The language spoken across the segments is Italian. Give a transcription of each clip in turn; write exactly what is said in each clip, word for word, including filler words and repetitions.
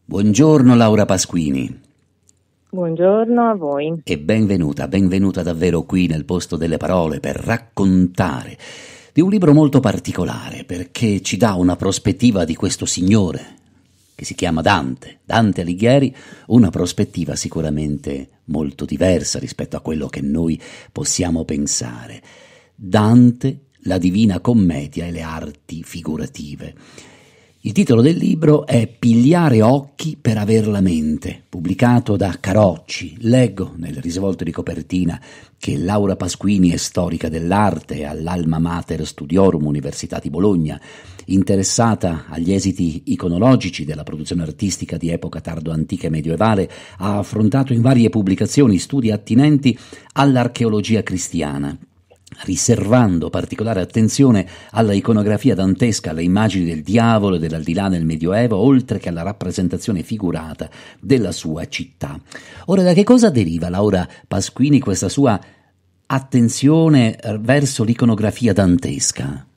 Buongiorno Laura Pasquini. Buongiorno a voi. E benvenuta, benvenuta davvero qui nel posto delle parole per raccontare di un libro molto particolare perché ci dà una prospettiva di questo signore che si chiama Dante, Dante Alighieri, una prospettiva sicuramente molto diversa rispetto a quello che noi possiamo pensare. Dante, la Divina Commedia e le arti figurative. Il titolo del libro è Pigliare occhi per aver la mente, pubblicato da Carocci. Leggo nel risvolto di copertina che Laura Pasquini è storica dell'arte all'Alma Mater Studiorum Università di Bologna, interessata agli esiti iconologici della produzione artistica di epoca tardo-antica e medioevale, ha affrontato in varie pubblicazioni studi attinenti all'archeologia cristiana, riservando particolare attenzione alla iconografia dantesca, alle immagini del diavolo e dell'aldilà nel Medioevo, oltre che alla rappresentazione figurata della sua città. Ora, da che cosa deriva, Laura Pasquini, questa sua attenzione verso l'iconografia dantesca?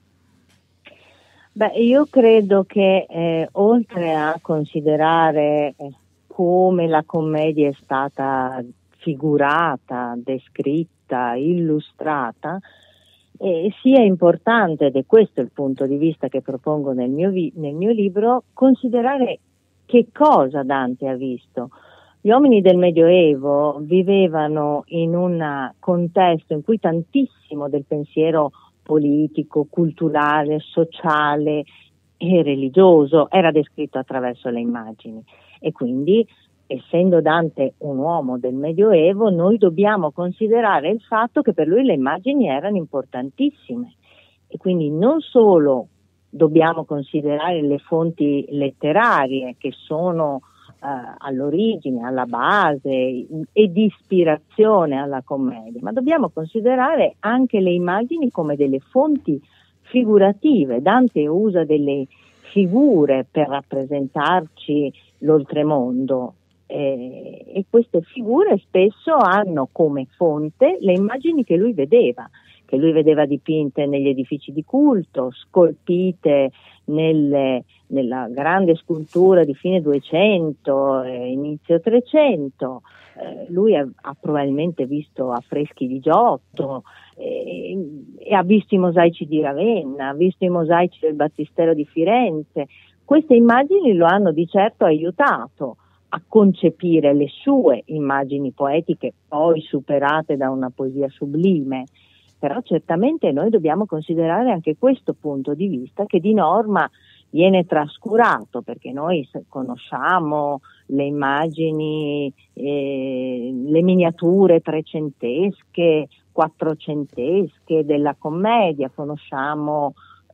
Beh, io credo che eh, oltre a considerare eh, come la commedia è stata figurata, descritta, illustrata, eh, sia importante, ed è questo il punto di vista che propongo nel mio, vi- nel mio libro, considerare che cosa Dante ha visto. Gli uomini del Medioevo vivevano in un contesto in cui tantissimo del pensiero politico, culturale, sociale e religioso era descritto attraverso le immagini, e quindi, essendo Dante un uomo del Medioevo, noi dobbiamo considerare il fatto che per lui le immagini erano importantissime, e quindi non solo dobbiamo considerare le fonti letterarie che sono eh, all'origine, alla base e di ispirazione alla commedia, ma dobbiamo considerare anche le immagini come delle fonti figurative. Dante usa delle figure per rappresentarci l'oltremondo, Eh, e queste figure spesso hanno come fonte le immagini che lui vedeva, che lui vedeva dipinte negli edifici di culto, scolpite nelle, nella grande scultura di fine duecento, eh, inizio trecento. Eh, lui ha, ha probabilmente visto affreschi di Giotto, eh, e ha visto i mosaici di Ravenna, ha visto i mosaici del Battistero di Firenze. Queste immagini lo hanno di certo aiutato a concepire le sue immagini poetiche, poi superate da una poesia sublime. Però certamente noi dobbiamo considerare anche questo punto di vista, che di norma viene trascurato, perché noi conosciamo le immagini, eh, le miniature trecentesche, quattrocentesche della commedia, conosciamo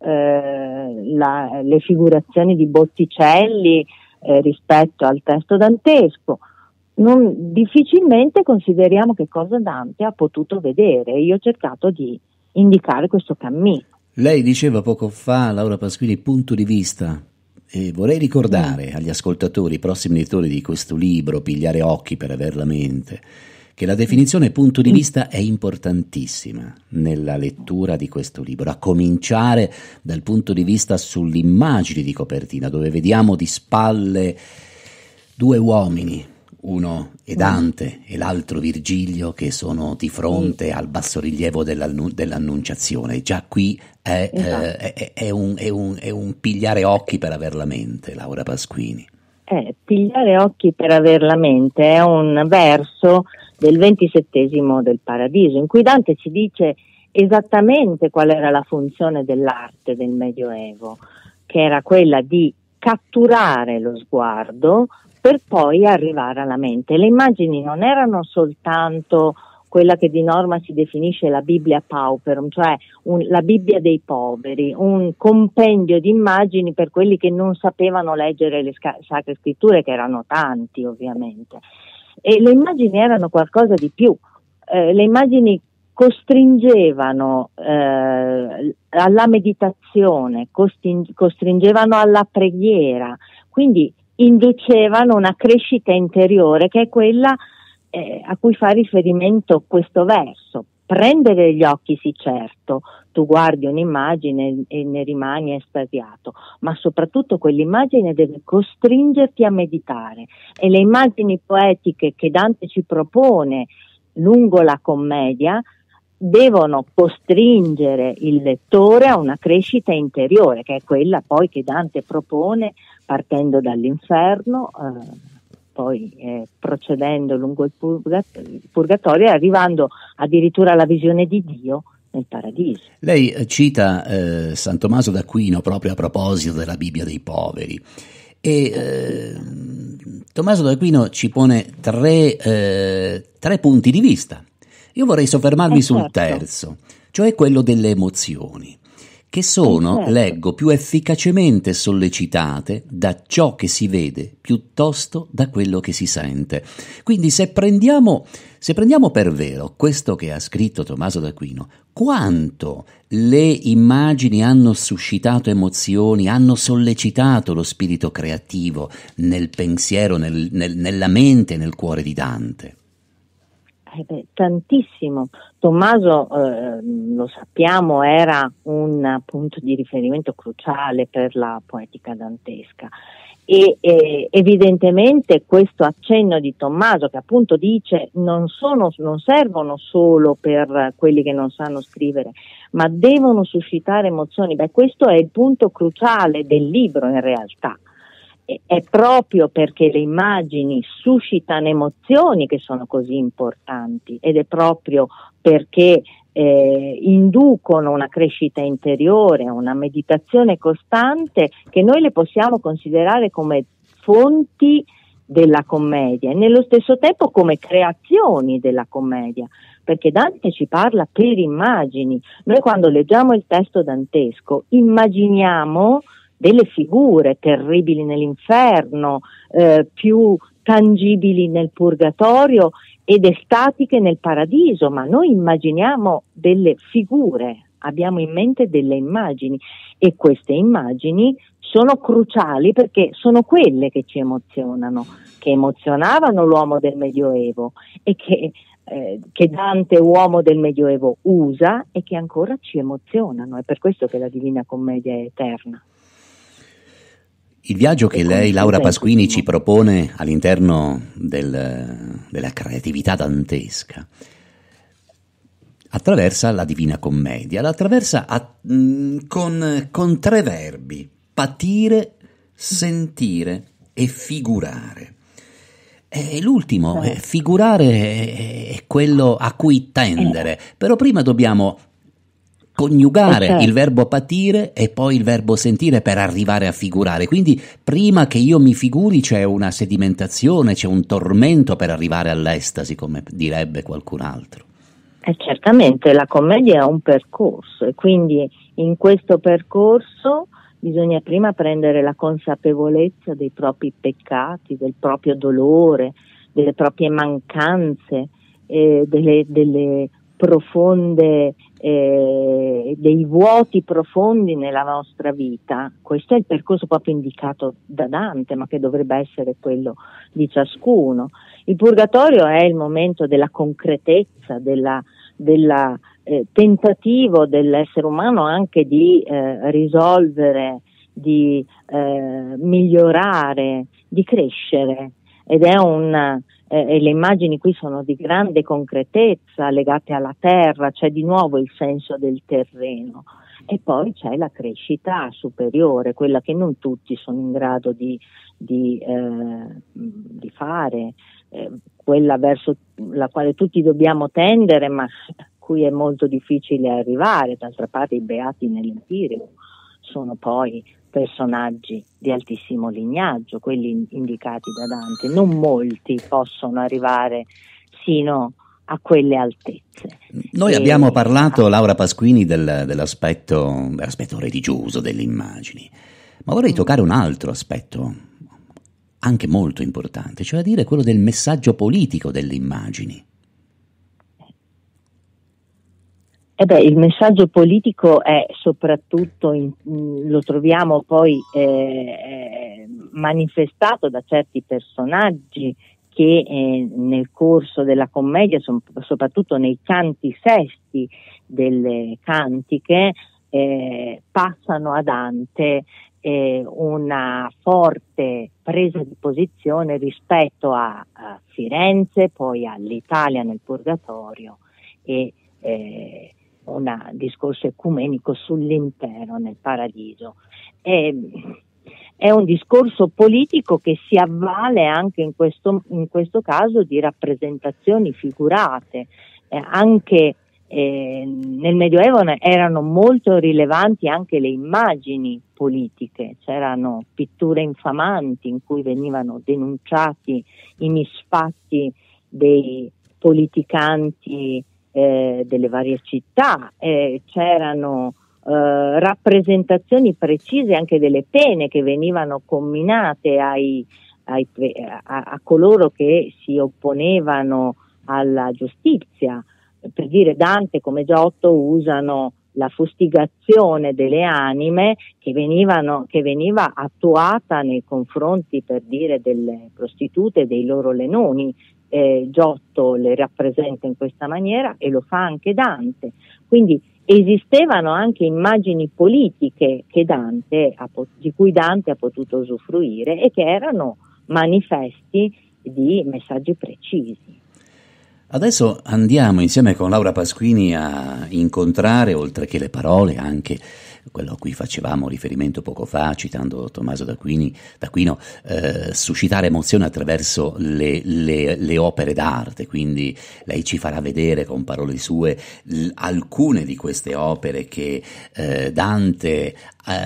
eh, la, le figurazioni di Botticelli Eh, rispetto al testo dantesco. Non, difficilmente consideriamo che cosa Dante ha potuto vedere. Io ho cercato di indicare questo cammino. Lei diceva poco fa, Laura Pasquini, punto di vista, e vorrei ricordare mm. agli ascoltatori, prossimi lettori di questo libro, Pigliare occhi per aver la mente, che la definizione punto di vista è importantissima nella lettura di questo libro, a cominciare dal punto di vista sull'immagine di copertina, dove vediamo di spalle due uomini, uno è Dante e l'altro Virgilio, che sono di fronte al bassorilievo dell'annu- dell'Annunciazione. Già qui è, esatto. eh, è, è, un, è, un, è un pigliare occhi per aver la mente, Laura Pasquini. Eh, pigliare occhi per aver la mente è un verso del ventisettesimo del Paradiso, in cui Dante ci dice esattamente qual era la funzione dell'arte del Medioevo, che era quella di catturare lo sguardo per poi arrivare alla mente. Le immagini non erano soltanto quella che di norma si definisce la Biblia Pauperum, cioè un, la Bibbia dei poveri, un compendio di immagini per quelli che non sapevano leggere le sca- sacre scritture, che erano tanti ovviamente. E le immagini erano qualcosa di più. Eh, le immagini costringevano eh, alla meditazione, costring- costringevano alla preghiera, quindi inducevano una crescita interiore, che è quella eh, a cui fa riferimento questo verso. Prendere gli occhi, sì certo, tu guardi un'immagine e ne rimani estasiato, ma soprattutto quell'immagine deve costringerti a meditare, e le immagini poetiche che Dante ci propone lungo la commedia devono costringere il lettore a una crescita interiore, che è quella poi che Dante propone partendo dall'inferno, eh, poi eh, procedendo lungo il purgatorio e arrivando addirittura alla visione di Dio nel paradiso. Lei cita eh, San Tommaso d'Aquino proprio a proposito della Bibbia dei poveri, e eh, Tommaso d'Aquino ci pone tre, eh, tre punti di vista. Io vorrei soffermarmi eh sul certo. terzo, cioè quello delle emozioni, che sono, eh certo. leggo, più efficacemente sollecitate da ciò che si vede piuttosto da quello che si sente. Quindi se prendiamo, se prendiamo per vero questo che ha scritto Tommaso d'Aquino, quanto le immagini hanno suscitato emozioni, hanno sollecitato lo spirito creativo nel pensiero, nel, nel, nella mente e nel cuore di Dante? Eh beh, tantissimo. Tommaso, eh, lo sappiamo, era un punto di riferimento cruciale per la poetica dantesca, e eh, evidentemente questo accenno di Tommaso, che appunto dice non sono, non servono solo per quelli che non sanno scrivere, ma devono suscitare emozioni. Beh, questo è il punto cruciale del libro in realtà. È proprio perché le immagini suscitano emozioni che sono così importanti, ed è proprio perché eh, inducono una crescita interiore, una meditazione costante, che noi le possiamo considerare come fonti della commedia e nello stesso tempo come creazioni della commedia, perché Dante ci parla per immagini. Noi quando leggiamo il testo dantesco immaginiamo delle figure terribili nell'inferno, eh, più tangibili nel purgatorio ed estatiche nel paradiso, ma noi immaginiamo delle figure, abbiamo in mente delle immagini, e queste immagini sono cruciali perché sono quelle che ci emozionano, che emozionavano l'uomo del Medioevo e che, eh, che Dante, uomo del Medioevo, usa e che ancora ci emozionano. È per questo che la Divina Commedia è eterna. Il viaggio che lei, Laura Pasquini, ci propone all'interno del, della creatività dantesca attraversa la Divina Commedia, la attraversa a, mh, con, con tre verbi: patire, sentire e figurare. E l'ultimo, eh, figurare, è, è quello a cui tendere, però prima dobbiamo coniugare okay. il verbo patire e poi il verbo sentire per arrivare a figurare. Quindi prima che io mi figuri c'è una sedimentazione, c'è un tormento per arrivare all'estasi, come direbbe qualcun altro. Eh, certamente la commedia è un percorso, e quindi in questo percorso bisogna prima prendere la consapevolezza dei propri peccati, del proprio dolore, delle proprie mancanze, eh, delle, delle profonde eh, dei vuoti profondi nella nostra vita. Questo è il percorso proprio indicato da Dante, ma che dovrebbe essere quello di ciascuno. Il purgatorio è il momento della concretezza, della, della eh, tentativo dell'essere umano anche di eh, risolvere, di eh, migliorare, di crescere, ed è un Eh, e le immagini qui sono di grande concretezza, legate alla terra, c'è di nuovo il senso del terreno, e poi c'è la crescita superiore, quella che non tutti sono in grado di, di, eh, di fare, eh, quella verso la quale tutti dobbiamo tendere, ma a cui è molto difficile arrivare. D'altra parte i beati nell'Empireo sono poi personaggi di altissimo lignaggio, quelli indicati da Dante. Non molti possono arrivare sino a quelle altezze. Noi e... abbiamo parlato, Laura Pasquini, del, dell'aspetto, dell'aspetto religioso delle immagini, ma vorrei toccare un altro aspetto anche molto importante, cioè a dire quello del messaggio politico delle immagini. Eh beh, il messaggio politico è soprattutto, in, lo troviamo poi eh, manifestato da certi personaggi che eh, nel corso della commedia, soprattutto nei canti sesti delle cantiche eh, passano a Dante eh, una forte presa di posizione rispetto a, a Firenze, poi all'Italia nel Purgatorio e eh, un discorso ecumenico sull'impero nel paradiso. È, è un discorso politico che si avvale anche in questo, in questo caso di rappresentazioni figurate. Eh, anche eh, nel Medioevo erano molto rilevanti anche le immagini politiche, c'erano pitture infamanti in cui venivano denunciati i misfatti dei politicanti Eh, delle varie città, eh, c'erano eh, rappresentazioni precise anche delle pene che venivano comminate ai, ai, a, a coloro che si opponevano alla giustizia. Per dire, Dante come Giotto usano la fustigazione delle anime che, venivano, che veniva attuata nei confronti, per dire, delle prostitute, dei loro lenoni. Eh, Giotto le rappresenta in questa maniera e lo fa anche Dante, quindi esistevano anche immagini politiche che Dante ha, di cui Dante ha potuto usufruire e che erano manifesti di messaggi precisi. Adesso andiamo insieme con Laura Pasquini a incontrare, oltre che le parole, anche quello a cui facevamo riferimento poco fa, citando Tommaso d'Aquini, d'Aquino, eh, suscitare emozione attraverso le, le, le opere d'arte. Quindi lei ci farà vedere con parole sue l- alcune di queste opere che eh, Dante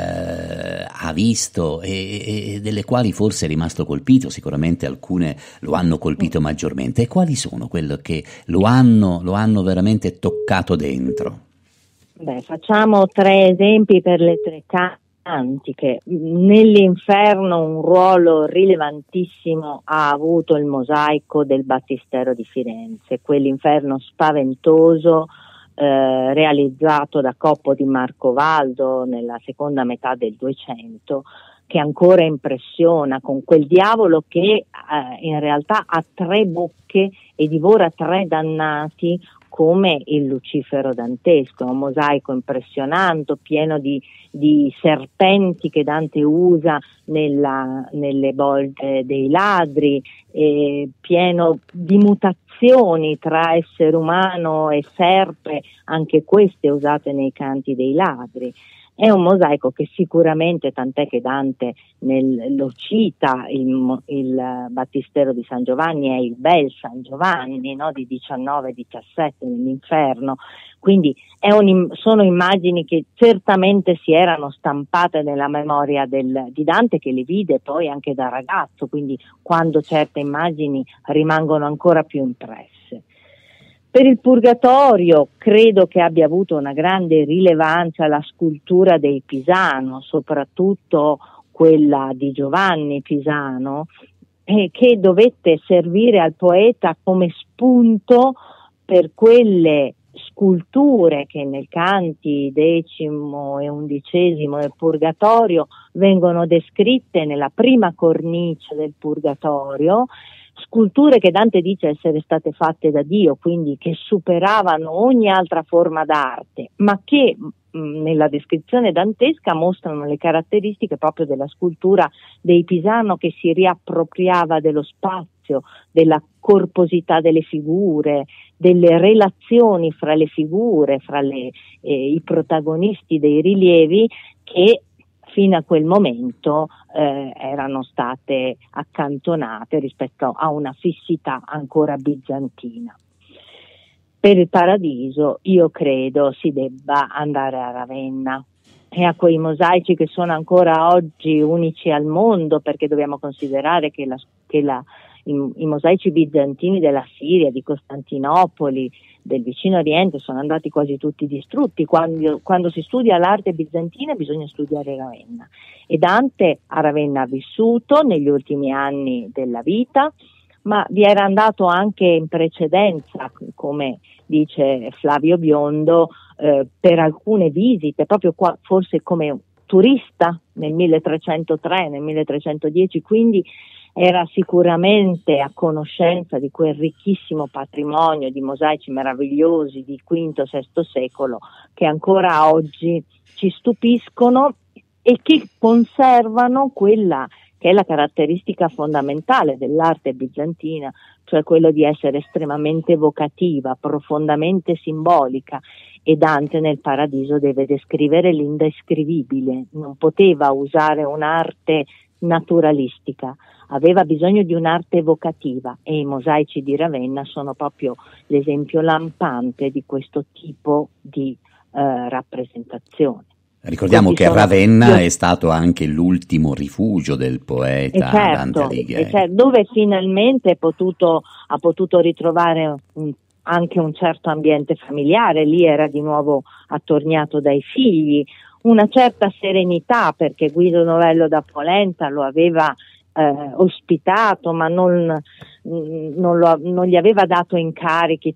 eh, ha visto e, e delle quali forse è rimasto colpito. Sicuramente alcune lo hanno colpito maggiormente. E quali sono quelle che lo hanno, lo hanno veramente toccato dentro? Beh, facciamo tre esempi per le tre cantiche. Nell'Inferno un ruolo rilevantissimo ha avuto il mosaico del Battistero di Firenze, quell'inferno spaventoso eh, realizzato da Coppo di Marcovaldo nella seconda metà del Duecento, che ancora impressiona, con quel diavolo che eh, in realtà ha tre bocche e divora tre dannati, come il Lucifero dantesco. È un mosaico impressionante, pieno di, di serpenti che Dante usa nella, nelle bolte dei ladri, eh, pieno di mutazioni tra essere umano e serpe, anche queste usate nei canti dei ladri. È un mosaico che sicuramente, tant'è che Dante nel, lo cita, il, il Battistero di San Giovanni è il bel San Giovanni, no? Di diciannove diciassette nell'Inferno, quindi è un, sono immagini che certamente si erano stampate nella memoria del, di Dante, che le vide poi anche da ragazzo, quindi quando certe immagini rimangono ancora più impresse. Per il Purgatorio credo che abbia avuto una grande rilevanza la scultura dei Pisano, soprattutto quella di Giovanni Pisano, eh, che dovette servire al poeta come spunto per quelle sculture che nei canti decimo e undicesimo del Purgatorio vengono descritte nella prima cornice del Purgatorio, sculture che Dante dice essere state fatte da Dio, quindi che superavano ogni altra forma d'arte, ma che mh, nella descrizione dantesca mostrano le caratteristiche proprio della scultura dei Pisano, che si riappropriava dello spazio, della corposità delle figure, delle relazioni fra le figure, fra le, eh, i protagonisti dei rilievi, che fino a quel momento eh, erano state accantonate rispetto a una fissità ancora bizantina. Per il Paradiso io credo si debba andare a Ravenna e a quei mosaici che sono ancora oggi unici al mondo, perché dobbiamo considerare che, la, che la, i, i mosaici bizantini della Siria, di Costantinopoli, del vicino Oriente sono andati quasi tutti distrutti. Quando, quando si studia l'arte bizantina bisogna studiare Ravenna, e Dante a Ravenna ha vissuto negli ultimi anni della vita, ma vi era andato anche in precedenza, come dice Flavio Biondo, eh, per alcune visite, proprio qua, forse come turista nel milletrecentotre, nel milletrecentodieci, quindi era sicuramente a conoscenza di quel ricchissimo patrimonio di mosaici meravigliosi di quinto sesto secolo che ancora oggi ci stupiscono e che conservano quella che è la caratteristica fondamentale dell'arte bizantina, cioè quello di essere estremamente evocativa, profondamente simbolica, e Dante nel Paradiso deve descrivere l'indescrivibile, non poteva usare un'arte naturalistica, aveva bisogno di un'arte evocativa, e i mosaici di Ravenna sono proprio l'esempio lampante di questo tipo di eh, rappresentazione. Ricordiamo Questi che sono- Ravenna io- è stato anche l'ultimo rifugio del E poeta Dante certo, Alighieri. e certo, dove finalmente è potuto, ha potuto ritrovare un- anche un certo ambiente familiare, lì era di nuovo attorniato dai figli, una certa serenità, perché Guido Novello da Polenta lo aveva eh, ospitato, ma non, mh, non, lo- non gli aveva dato incarichi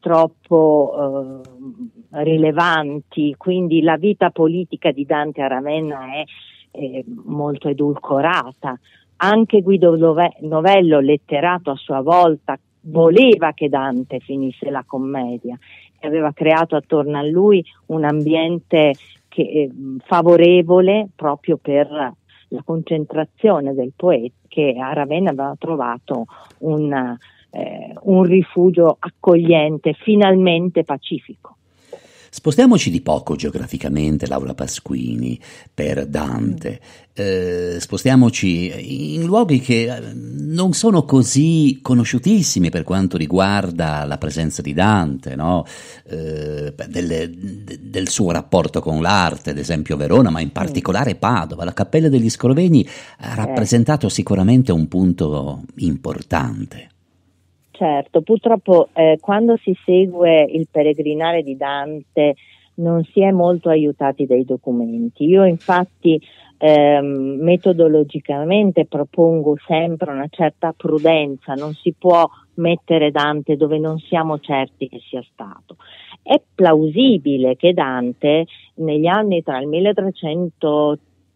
troppo eh, rilevanti, quindi la vita politica di Dante a Ravenna è eh, molto edulcorata. Anche Guido Nove- Novello, letterato a sua volta, voleva che Dante finisse la commedia e aveva creato attorno a lui un ambiente che, eh, favorevole proprio per la concentrazione del poeta, che a Ravenna aveva trovato un, eh, un rifugio accogliente, finalmente pacifico. Spostiamoci di poco geograficamente, Laura Pasquini, per Dante. Eh, spostiamoci in luoghi che eh, non sono così conosciutissimi per quanto riguarda la presenza di Dante, no? Eh, delle- de- del suo rapporto con l'arte, ad esempio Verona, ma in particolare Padova. La Cappella degli Scrovegni ha rappresentato sicuramente un punto importante. Certo, purtroppo eh, quando si segue il peregrinare di Dante non si è molto aiutati dai documenti. Io infatti ehm, metodologicamente propongo sempre una certa prudenza, non si può mettere Dante dove non siamo certi che sia stato. È plausibile che Dante negli anni tra il milletrecentotre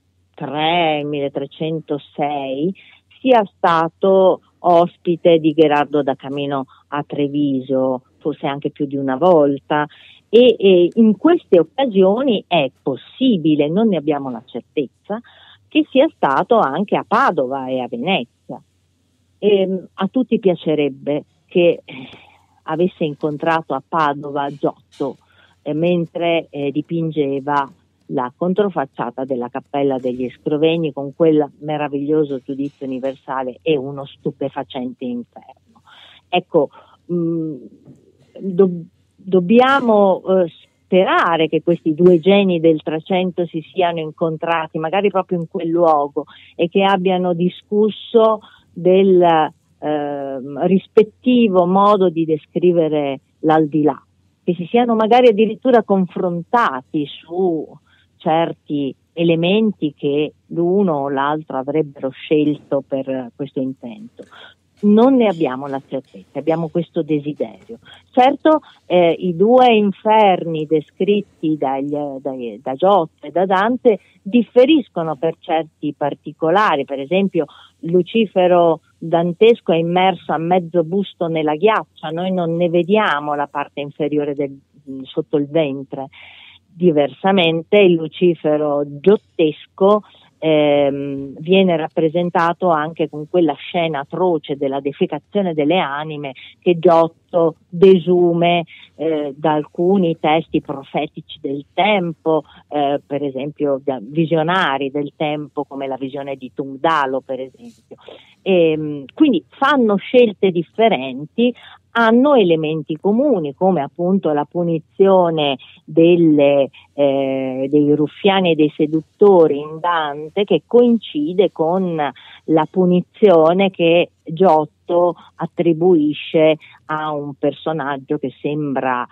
e il milletrecentosei sia stato ospite di Gherardo da Camino a Treviso, forse anche più di una volta, e, e in queste occasioni è possibile, non ne abbiamo la certezza, che sia stato anche a Padova e a Venezia. E, a tutti piacerebbe che avesse incontrato a Padova Giotto eh, mentre eh, dipingeva la controfacciata della Cappella degli Scrovegni con quel meraviglioso giudizio universale e uno stupefacente inferno. Ecco, mh, do- dobbiamo eh, sperare che questi due geni del Trecento si siano incontrati, magari proprio in quel luogo, e che abbiano discusso del eh, rispettivo modo di descrivere l'aldilà, che si siano magari addirittura confrontati su certi elementi che l'uno o l'altro avrebbero scelto per questo intento. Non ne abbiamo la certezza, abbiamo questo desiderio. Certo, eh, i due inferni descritti dagli, dai, da Giotto e da Dante differiscono per certi particolari. Per esempio, Lucifero dantesco è immerso a mezzo busto nella ghiaccia, noi non ne vediamo la parte inferiore del, sotto il ventre. Diversamente il Lucifero giottesco ehm, viene rappresentato anche con quella scena atroce della defecazione delle anime che Giotto desume eh, da alcuni testi profetici del tempo, eh, per esempio da visionari del tempo come la visione di Tungdalo, per esempio. E, quindi fanno scelte differenti, hanno elementi comuni come appunto la punizione delle, eh, dei ruffiani e dei seduttori in Dante, che coincide con la punizione che Giotto attribuisce a un personaggio che sembra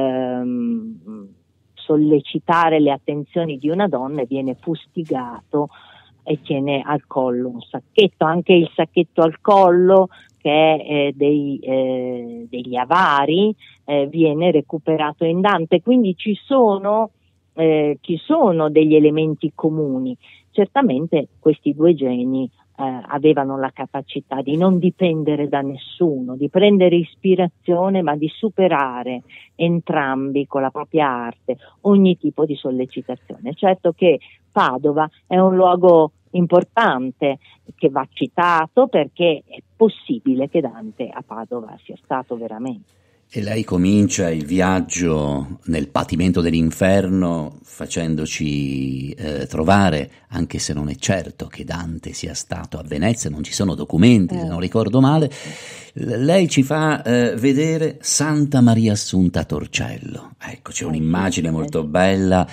ehm, sollecitare le attenzioni di una donna e viene fustigato e tiene al collo un sacchetto. Anche il sacchetto al collo, che è eh, dei, eh, degli avari, eh, viene recuperato in Dante, quindi ci sono, eh, ci sono degli elementi comuni. Certamente questi due geni eh, avevano la capacità di non dipendere da nessuno, di prendere ispirazione, ma di superare entrambi con la propria arte ogni tipo di sollecitazione. Certo che Padova è un luogo importante che va citato, perché è possibile che Dante a Padova sia stato veramente. E lei comincia il viaggio nel patimento dell'inferno facendoci eh, trovare, anche se non è certo che Dante sia stato a Venezia, non ci sono documenti, eh. se non ricordo male, lei ci fa eh, vedere Santa Maria Assunta a Torcello. Ecco, c'è un'immagine molto bella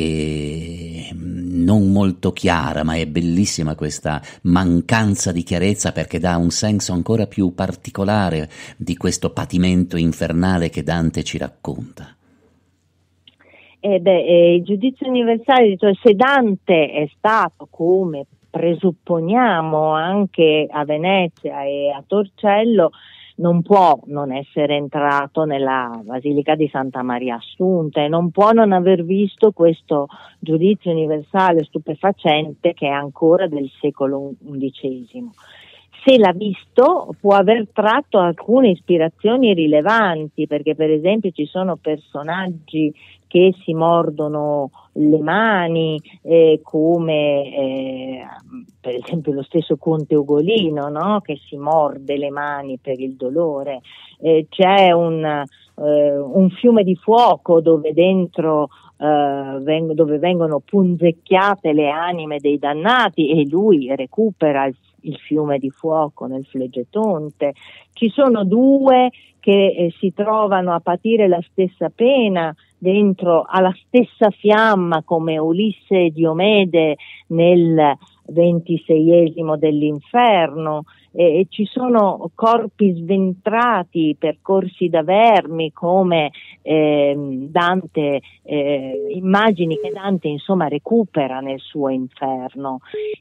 e non molto chiara, ma è bellissima questa mancanza di chiarezza, perché dà un senso ancora più particolare di questo patimento infernale che Dante ci racconta. Eh beh, eh, il giudizio universale, cioè se Dante è stato, come presupponiamo, anche a Venezia e a Torcello, non può non essere entrato nella Basilica di Santa Maria Assunta e non può non aver visto questo giudizio universale stupefacente che è ancora del secolo undicesimo. Se l'ha visto, può aver tratto alcune ispirazioni rilevanti, perché per esempio ci sono personaggi che si mordono le mani, eh, come eh, per esempio lo stesso Conte Ugolino, no? Che si morde le mani per il dolore. Eh, c'è un, eh, un fiume di fuoco dove dentro Uh, veng- dove vengono punzecchiate le anime dei dannati e lui recupera il, il fiume di fuoco nel Flegetonte. Ci sono due che eh, si trovano a patire la stessa pena dentro alla stessa fiamma, come Ulisse e Diomede nel ventiseiesimo dell'inferno. E ci sono corpi sventrati, percorsi da vermi, come eh, Dante, eh, immagini che Dante insomma recupera nel suo inferno.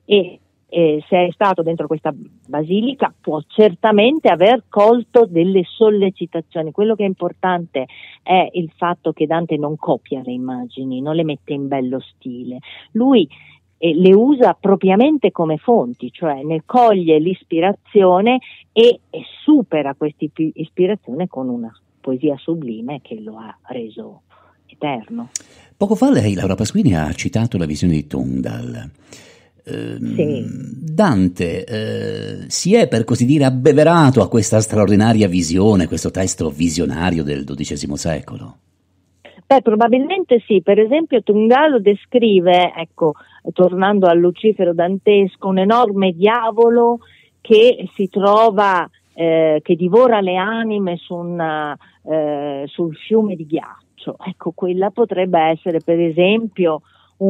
E eh, se è stato dentro questa basilica può certamente aver colto delle sollecitazioni. Quello che è importante è il fatto che Dante non copia le immagini, non le mette in bello stile. Lui e le usa propriamente come fonti, cioè ne coglie l'ispirazione e, e supera questa ispirazione con una poesia sublime che lo ha reso eterno. Poco fa lei, Laura Pasquini, ha citato la visione di Tungdal. Eh, sì. Dante eh, si è, per così dire, abbeverato a questa straordinaria visione, questo testo visionario del dodicesimo secolo. Beh, probabilmente sì. Per esempio Tungdal lo descrive, ecco, tornando al Lucifero dantesco, un enorme diavolo che si trova, eh, che divora le anime su una, eh, sul fiume di ghiaccio. Ecco, quella potrebbe essere per esempio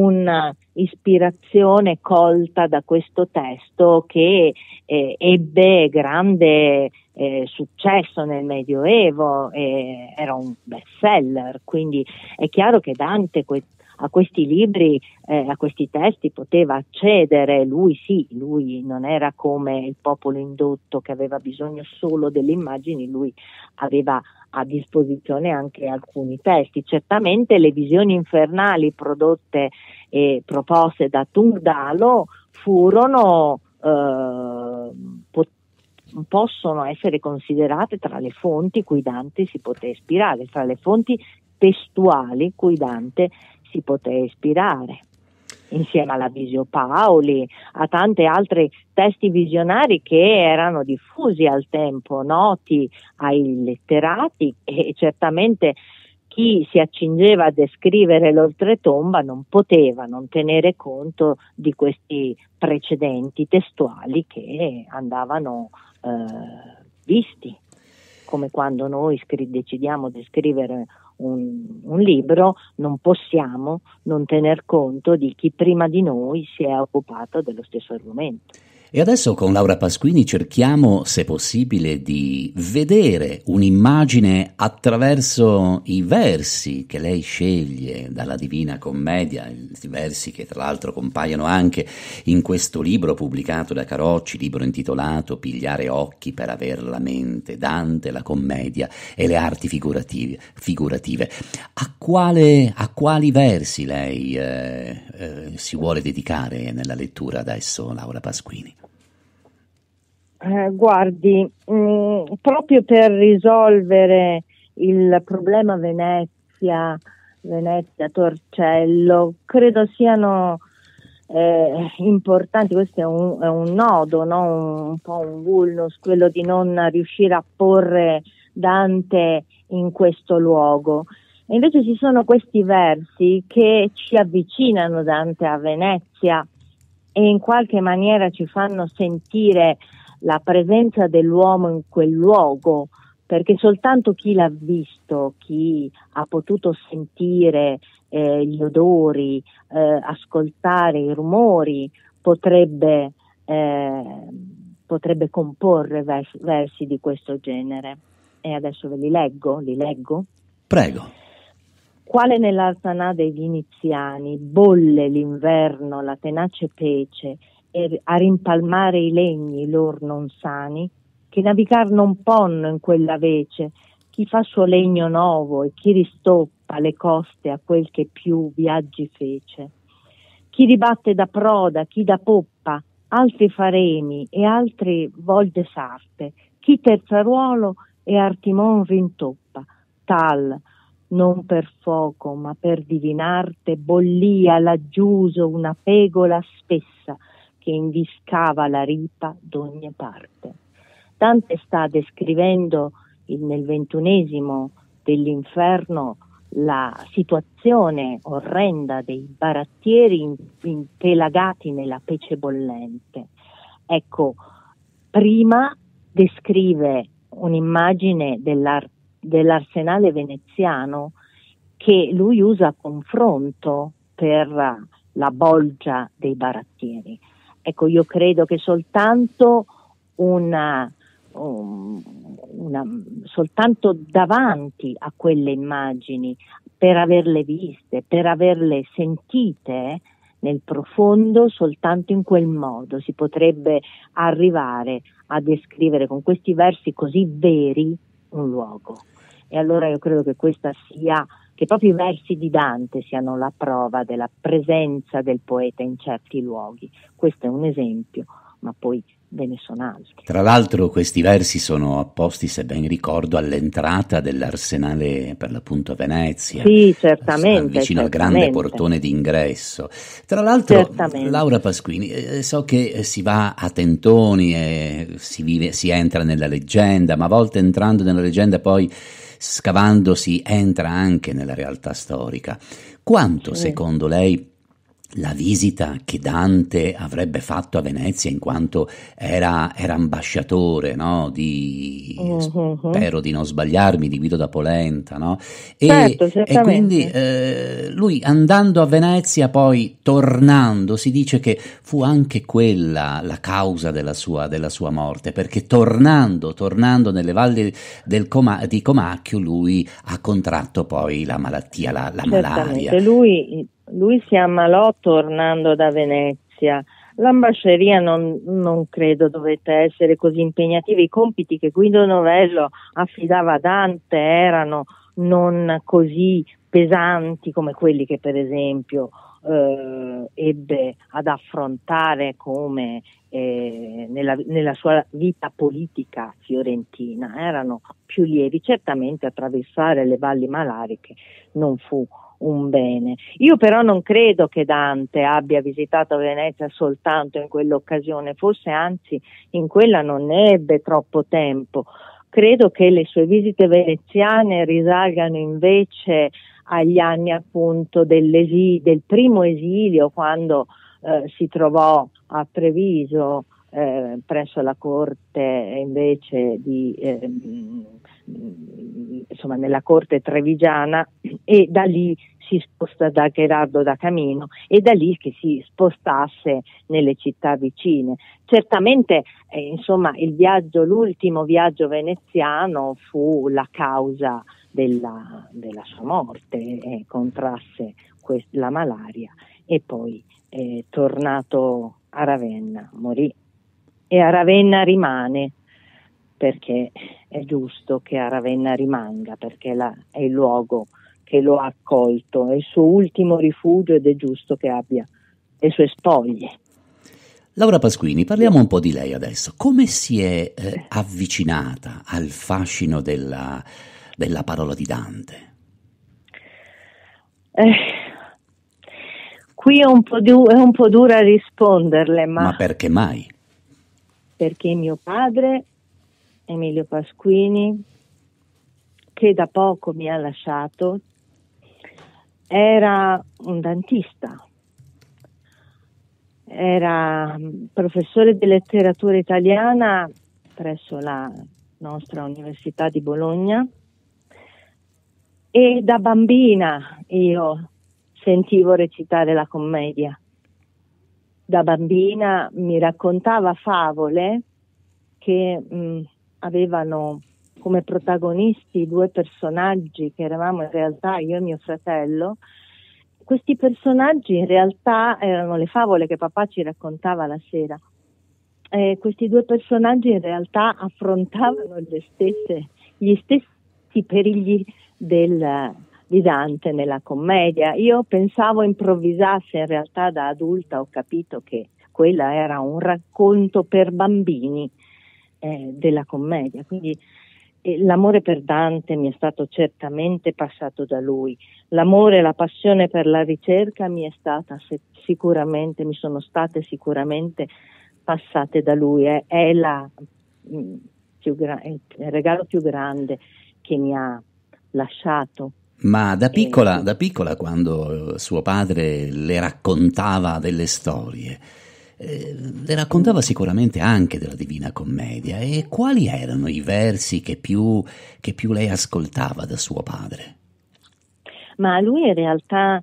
un'ispirazione colta da questo testo che eh, ebbe grande eh, successo nel Medioevo, eh, era un bestseller, quindi è chiaro che Dante que- a questi libri, eh, a questi testi poteva accedere. Lui sì, lui non era come il popolo indotto che aveva bisogno solo delle immagini, lui aveva a disposizione anche alcuni testi. Certamente le visioni infernali prodotte e proposte da Tungdalo furono eh, pot- possono essere considerate tra le fonti cui Dante si poté ispirare, tra le fonti testuali cui Dante si poté ispirare, insieme alla Visio Paoli, a tanti altri testi visionari che erano diffusi al tempo, noti ai letterati, e certamente chi si accingeva a descrivere l'oltretomba non poteva non tenere conto di questi precedenti testuali che andavano eh, visti, come quando noi scri- decidiamo di scrivere Un, un libro, non possiamo non tener conto di chi prima di noi si è occupato dello stesso argomento. E adesso con Laura Pasquini cerchiamo, se possibile, di vedere un'immagine attraverso i versi che lei sceglie dalla Divina Commedia, i versi che tra l'altro compaiono anche in questo libro pubblicato da Carocci, libro intitolato Pigliare occhi per aver la mente, Dante, la commedia e le arti figurative. figurative. A, quale, a quali versi lei eh, eh, si vuole dedicare nella lettura adesso, Laura Pasquini? Eh, guardi, mh, proprio per risolvere il problema Venezia, Venezia, Torcello, credo siano eh, importanti. Questo è un, è un nodo, no? un, un po' un vulnus, quello di non riuscire a porre Dante in questo luogo. E invece ci sono questi versi che ci avvicinano Dante a Venezia e in qualche maniera ci fanno sentire la presenza dell'uomo in quel luogo, perché soltanto chi l'ha visto, chi ha potuto sentire eh, gli odori, eh, ascoltare i rumori, potrebbe, eh, potrebbe comporre vers- versi di questo genere. E adesso ve li leggo, li leggo. Prego. Quale nell'Arsanà dei Viniziani bolle l'inverno la tenace pece e a rimpalmare i legni lor non sani, che navigar non ponno in quella vece, chi fa suo legno novo e chi ristoppa le coste a quel che più viaggi fece. Chi ribatte da proda, chi da poppa, altri faremi e altri volde sarte, chi terzaruolo e artimon rintoppa, tal non per foco ma per divinarte bollia laggiuso una pegola spessa che inviscava la ripa d'ogni parte. Dante sta descrivendo il, nel ventunesimo dell'inferno la situazione orrenda dei barattieri in, impelagati nella pece bollente. Ecco, prima descrive un'immagine dell'ar- dell'arsenale veneziano che lui usa a confronto per la bolgia dei barattieri. Ecco, io credo che soltanto una, um, una soltanto davanti a quelle immagini, per averle viste, per averle sentite nel profondo, soltanto in quel modo si potrebbe arrivare a descrivere con questi versi così veri un luogo. E allora io credo che questa sia, che proprio i versi di Dante siano la prova della presenza del poeta in certi luoghi. Questo è un esempio, ma poi ve ne sono altri. Tra l'altro questi versi sono apposti, se ben ricordo, all'entrata dell'arsenale per l'appunto a Venezia. Sì, certamente. Vicino certamente. al grande portone d'ingresso. Tra l'altro, certamente. Laura Pasquini, eh, so che si va a tentoni e si, vive, si entra nella leggenda, ma a volte entrando nella leggenda poi scavando si entra anche nella realtà storica. Quanto, Sì. secondo lei, la visita che Dante avrebbe fatto a Venezia in quanto era, era ambasciatore, no? Di, uh-huh. spero di non sbagliarmi, di Guido da Polenta, no? E, certo, e quindi eh, lui andando a Venezia, poi tornando, si dice che fu anche quella la causa della sua, della sua morte, perché tornando, tornando nelle valli del Coma, di Comacchio, lui ha contratto poi la malattia, la, la malaria. Lui Lui si ammalò tornando da Venezia. L'ambasceria non, non credo dovette essere così impegnativa. I compiti che Guido Novello affidava a Dante erano non così pesanti come quelli che per esempio eh, ebbe ad affrontare come eh, nella, nella sua vita politica fiorentina. Erano più lievi. Certamente attraversare le valli malariche non fu un bene. Io però non credo che Dante abbia visitato Venezia soltanto in quell'occasione, forse anzi in quella non ne ebbe troppo tempo. Credo che le sue visite veneziane risalgano invece agli anni appunto dell'esilio, del primo esilio, quando eh, si trovò a Treviso eh, presso la corte invece di eh, insomma nella corte trevigiana, e da lì si sposta da Gherardo da Camino e da lì che si spostasse nelle città vicine. Certamente eh, insomma il viaggio, l'ultimo viaggio veneziano fu la causa della, della sua morte, eh, contrasse quest- la malaria e poi eh, tornato a Ravenna morì, e a Ravenna rimane perché è giusto che a Ravenna rimanga, perché la, è il luogo che lo ha accolto, è il suo ultimo rifugio ed è giusto che abbia le sue spoglie. Laura Pasquini, parliamo un po' di lei adesso. Come si è eh, avvicinata al fascino della, della parola di Dante? Eh, qui è un po' du- è un po' dura risponderle, ma... Ma perché mai? Perché mio padre, Emilio Pasquini, che da poco mi ha lasciato, era un dantista. Era professore di letteratura italiana presso la nostra Università di Bologna e da bambina io sentivo recitare la commedia. Da bambina mi raccontava favole che mh, avevano come protagonisti due personaggi che eravamo in realtà io e mio fratello. Questi personaggi in realtà erano le favole che papà ci raccontava la sera. Eh, questi due personaggi in realtà affrontavano le stesse, gli stessi perigli del, di Dante nella commedia. Io pensavo improvvisasse, in realtà da adulta ho capito che quella era un racconto per bambini eh, della commedia. Quindi eh, l'amore per Dante mi è stato certamente passato da lui. L'amore e la passione per la ricerca mi è stata se- sicuramente, mi sono state sicuramente passate da lui. È, è la, mh, più gra- è il regalo più grande che mi ha lasciato. Ma da piccola, E, da piccola quando suo padre le raccontava delle storie, eh, le raccontava sicuramente anche della Divina Commedia. E quali erano i versi che più, che più lei ascoltava da suo padre? ma lui in realtà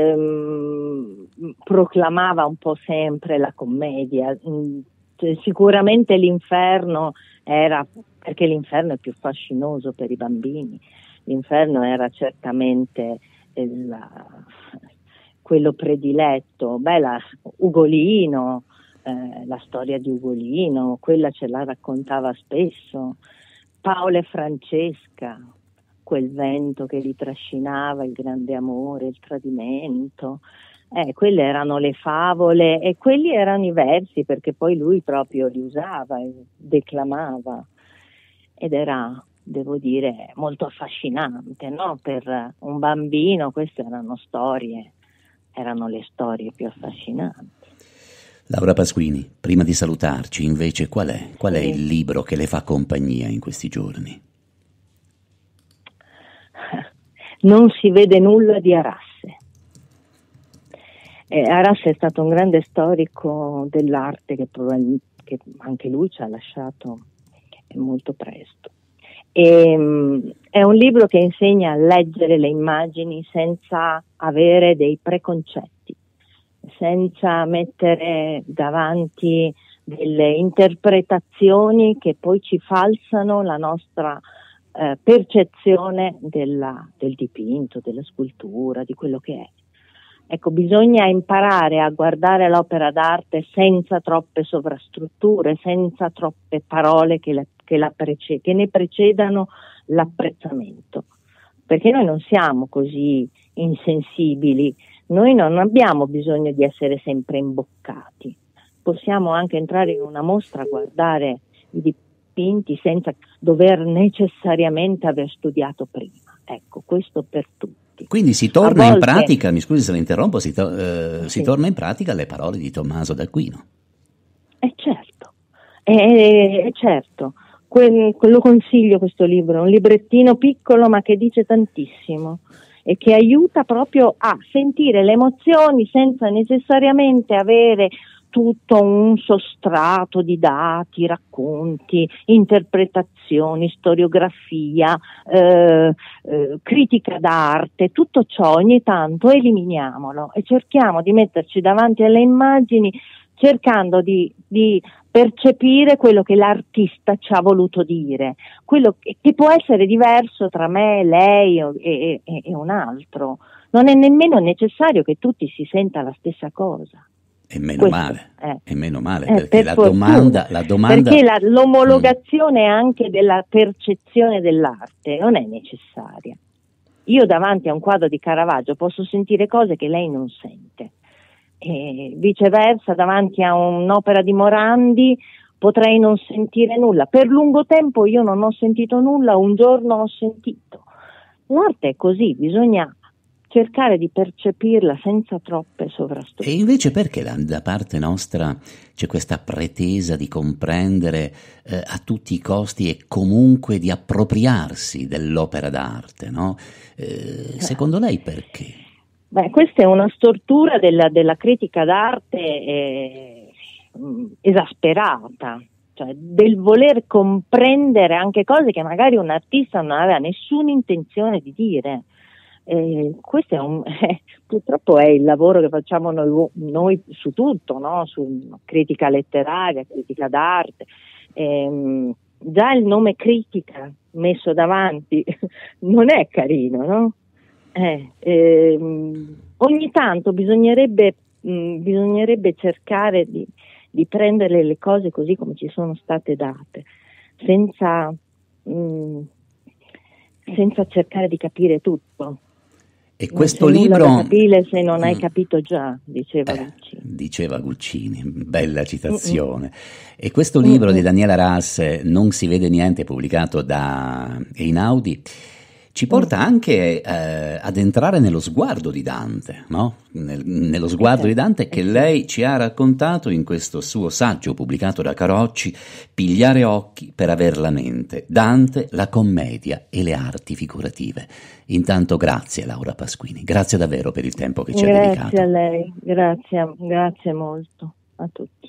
ehm, proclamava un po' sempre la commedia. Mm, cioè, sicuramente l'inferno era, perché l'inferno è più fascinoso per i bambini, l'inferno era certamente il, quello prediletto. Beh, la, Ugolino, eh, la storia di Ugolino, quella ce la raccontava spesso. Paolo e Francesca, quel vento che li trascinava, il grande amore, il tradimento, eh, quelle erano le favole e quelli erano i versi, perché poi lui proprio li usava e declamava, ed era, devo dire, molto affascinante, no? Per un bambino queste erano storie, erano le storie più affascinanti. Laura Pasquini, prima di salutarci, invece, qual è, qual è Sì. il libro che le fa compagnia in questi giorni? Non si vede nulla di Arasse. Eh, Arasse è stato un grande storico dell'arte che, che anche lui ci ha lasciato molto presto. E, um, è un libro che insegna a leggere le immagini senza avere dei preconcetti, senza mettere davanti delle interpretazioni che poi ci falsano la nostra eh, percezione della, del dipinto, della scultura, di quello che è. Ecco, bisogna imparare a guardare l'opera d'arte senza troppe sovrastrutture, senza troppe parole che, la, che, la prece- che ne precedano l'apprezzamento, perché noi non siamo così insensibili, noi non abbiamo bisogno di essere sempre imboccati, possiamo anche entrare in una mostra, guardare i dipinti senza dover necessariamente aver studiato prima. Ecco, questo per tutti. Quindi si torna volte, in pratica, mi scusi se la interrompo, si, to- eh, sì. si torna in pratica alle parole di Tommaso d'Aquino. Eh certo, eh, eh, certo. Que- lo consiglio questo libro, un librettino piccolo ma che dice tantissimo e che aiuta proprio a sentire le emozioni senza necessariamente avere tutto un sostrato di dati, racconti, interpretazioni, storiografia, eh, eh, critica d'arte. Tutto ciò ogni tanto eliminiamolo e cerchiamo di metterci davanti alle immagini cercando di, di percepire quello che l'artista ci ha voluto dire, quello che, che può essere diverso tra me, lei e, e, e un altro. Non è nemmeno necessario che tutti si senta la stessa cosa. E meno Questo male, è, e meno male, è perché per la fortuna, domanda, la domanda... perché la, l'omologazione mm. anche della percezione dell'arte non è necessaria. Io davanti a un quadro di Caravaggio posso sentire cose che lei non sente e viceversa davanti a un'opera di Morandi potrei non sentire nulla. Per lungo tempo io non ho sentito nulla, un giorno ho sentito. L'arte è così, bisogna cercare di percepirla senza troppe sovrastrutture. E invece perché da, da parte nostra c'è questa pretesa di comprendere eh, a tutti i costi e comunque di appropriarsi dell'opera d'arte, no? Eh, secondo lei perché? Beh, questa è una stortura della, della critica d'arte eh, esasperata, cioè del voler comprendere anche cose che magari un artista non aveva nessuna intenzione di dire. Eh, questo è un, eh, purtroppo è il lavoro che facciamo noi, noi su tutto, no? Su critica letteraria, critica d'arte. Eh, già il nome critica messo davanti non è carino, no? Eh, ehm, ogni tanto bisognerebbe, mh, bisognerebbe cercare di, di prendere le cose così come ci sono state date, senza, mh, senza cercare di capire tutto. E questo non c'è libro nulla da capire se non hai mm. capito già, diceva eh, Guccini. Diceva Guccini, bella citazione. Mm-mm. E questo libro Mm-mm. di Daniela Rass, Non si vede niente, pubblicato da Einaudi, ci porta anche eh, ad entrare nello sguardo di Dante, no? Nel, nello sguardo di Dante che lei ci ha raccontato in questo suo saggio pubblicato da Carocci, Pigliare occhi per aver la mente, Dante, la commedia e le arti figurative. Intanto grazie Laura Pasquini, grazie davvero per il tempo che ci ha dedicato. Grazie a lei, grazie, grazie molto a tutti.